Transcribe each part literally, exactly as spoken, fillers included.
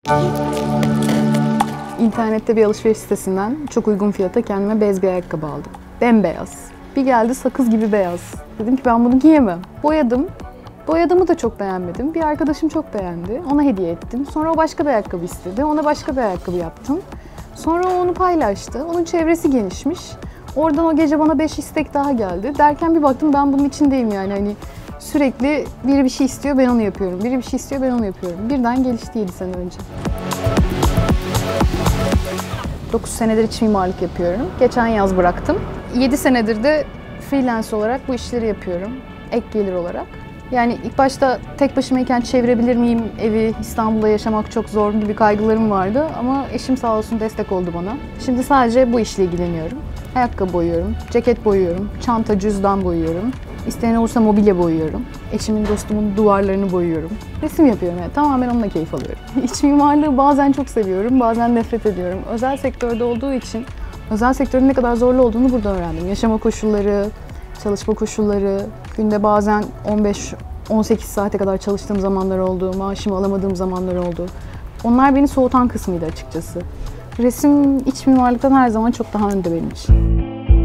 İnternette bir alışveriş sitesinden çok uygun fiyata kendime bez bir ayakkabı aldım. Bembeyaz. Bir geldi sakız gibi beyaz. Dedim ki ben bunu giyemem. Boyadım. Boyadığımı da çok beğenmedim. Bir arkadaşım çok beğendi. Ona hediye ettim. Sonra o başka bir ayakkabı istedi. Ona başka bir ayakkabı yaptım. Sonra o onu paylaştı. Onun çevresi genişmiş. Oradan o gece bana beş istek daha geldi. Derken bir baktım ben bunun içindeyim yani. Hani sürekli biri bir şey istiyor, ben onu yapıyorum. Biri bir şey istiyor, ben onu yapıyorum. Birden gelişti yedi sene önce. dokuz senedir iç mimarlık yapıyorum. Geçen yaz bıraktım. yedi senedir de freelance olarak bu işleri yapıyorum. Ek gelir olarak. Yani ilk başta tek başımayken çevirebilir miyim evi, İstanbul'da yaşamak çok zor gibi kaygılarım vardı. Ama eşim sağ olsun destek oldu bana. Şimdi sadece bu işle ilgileniyorum. Ayakkabı boyuyorum, ceket boyuyorum, çanta, cüzdan boyuyorum. İsteyen olursa mobilya boyuyorum. Eşimin, dostumun duvarlarını boyuyorum. Resim yapıyorum yani. Tamamen onunla keyif alıyorum. İç mimarlığı bazen çok seviyorum, bazen nefret ediyorum. Özel sektörde olduğu için özel sektörün ne kadar zorlu olduğunu burada öğrendim. Yaşama koşulları, çalışma koşulları, günde bazen on beş on sekiz saate kadar çalıştığım zamanlar oldu, maaşımı alamadığım zamanlar oldu. Onlar beni soğutan kısmıydı açıkçası. Resim iç mimarlıktan her zaman çok daha önde benim için.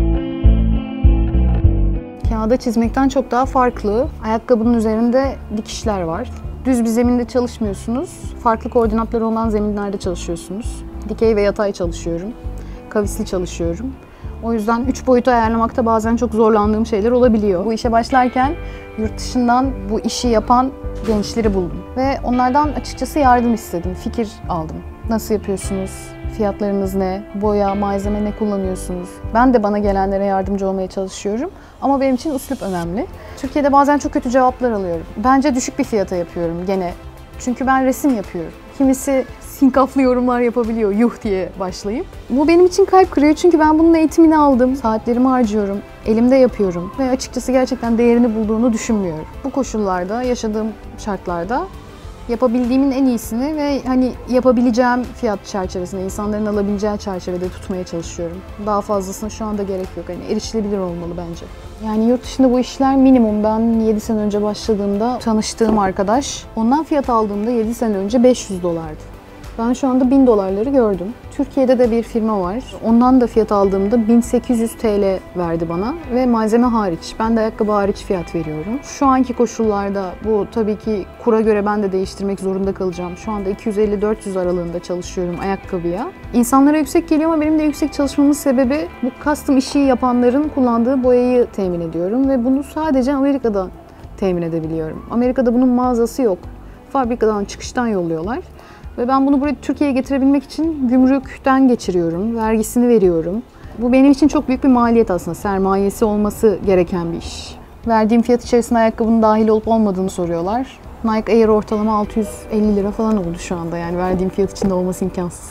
Kağıda çizmekten çok daha farklı. Ayakkabının üzerinde dikişler var. Düz bir zeminde çalışmıyorsunuz. Farklı koordinatları olan zeminlerde çalışıyorsunuz. Dikey ve yatay çalışıyorum. Kavisli çalışıyorum. O yüzden üç boyutu ayarlamakta bazen çok zorlandığım şeyler olabiliyor. Bu işe başlarken yurt dışından bu işi yapan gençleri buldum. Ve onlardan açıkçası yardım istedim, fikir aldım. Nasıl yapıyorsunuz? Fiyatlarınız ne? Boya, malzeme ne kullanıyorsunuz? Ben de bana gelenlere yardımcı olmaya çalışıyorum. Ama benim için üslup önemli. Türkiye'de bazen çok kötü cevaplar alıyorum. Bence düşük bir fiyata yapıyorum gene. Çünkü ben resim yapıyorum. Kimisi sinkaflı yorumlar yapabiliyor, yuh diye başlayıp. Bu benim için kalp kırıyor çünkü ben bunun eğitimini aldım. Saatlerimi harcıyorum, elimde yapıyorum ve açıkçası gerçekten değerini bulduğunu düşünmüyorum. Bu koşullarda, yaşadığım şartlarda yapabildiğimin en iyisini ve hani yapabileceğim fiyat çerçevesinde, insanların alabileceği çerçevede tutmaya çalışıyorum. Daha fazlasına şu anda gerek yok. Hani erişilebilir olmalı bence. Yani yurt dışında bu işler minimum. Ben yedi sene önce başladığımda tanıştığım arkadaş, ondan fiyat aldığımda yedi sene önce beş yüz dolardı. Ben şu anda bin dolarları gördüm. Türkiye'de de bir firma var. Ondan da fiyat aldığımda bin sekiz yüz TL verdi bana ve malzeme hariç. Ben de ayakkabı hariç fiyat veriyorum. Şu anki koşullarda bu tabii ki kura göre ben de değiştirmek zorunda kalacağım. Şu anda iki yüz elli dört yüz aralığında çalışıyorum ayakkabıya. İnsanlara yüksek geliyor ama benim de yüksek çalışmamın sebebi bu custom işi yapanların kullandığı boyayı temin ediyorum ve bunu sadece Amerika'da temin edebiliyorum. Amerika'da bunun mağazası yok. Fabrikadan, çıkıştan yolluyorlar. Ve ben bunu buraya Türkiye'ye getirebilmek için gümrükten geçiriyorum, vergisini veriyorum. Bu benim için çok büyük bir maliyet aslında, sermayesi olması gereken bir iş. Verdiğim fiyat içerisinde ayakkabının dahil olup olmadığını soruyorlar. Nike Air ortalama altı yüz elli lira falan oldu şu anda, yani verdiğim fiyat içinde olması imkansız.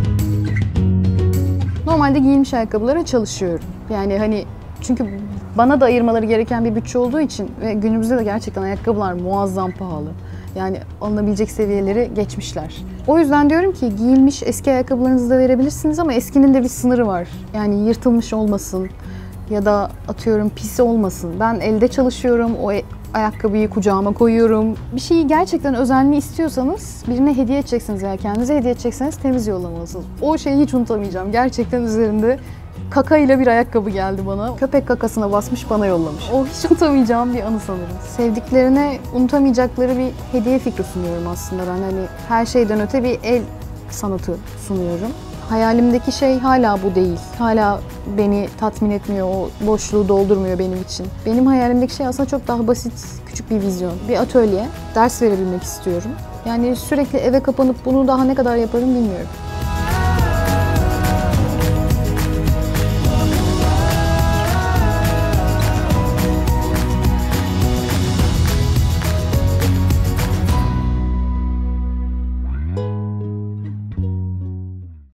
Normalde giyilmiş ayakkabılara çalışıyorum. Yani hani çünkü bana da ayırmaları gereken bir bütçe olduğu için ve günümüzde de gerçekten ayakkabılar muazzam pahalı. Yani alınabilecek seviyeleri geçmişler. O yüzden diyorum ki giyilmiş eski ayakkabılarınızı da verebilirsiniz ama eskinin de bir sınırı var. Yani yırtılmış olmasın ya da atıyorum pis olmasın. Ben elde çalışıyorum, o ayakkabıyı kucağıma koyuyorum. Bir şeyi gerçekten özenli istiyorsanız birine hediye edeceksiniz veya kendinize hediye edecekseniz temiz yollamalısınız. O şeyi hiç unutamayacağım. Gerçekten üzerinde kaka ile bir ayakkabı geldi bana. Köpek kakasına basmış bana yollamış. O hiç unutamayacağım bir anı sanırım. Sevdiklerine unutamayacakları bir hediye fikri sunuyorum aslında ben. Hani her şeyden öte bir el sanatı sunuyorum. Hayalimdeki şey hala bu değil. Hala beni tatmin etmiyor, o boşluğu doldurmuyor benim için. Benim hayalimdeki şey aslında çok daha basit, küçük bir vizyon. Bir atölye, ders verebilmek istiyorum. Yani sürekli eve kapanıp bunu daha ne kadar yaparım bilmiyorum.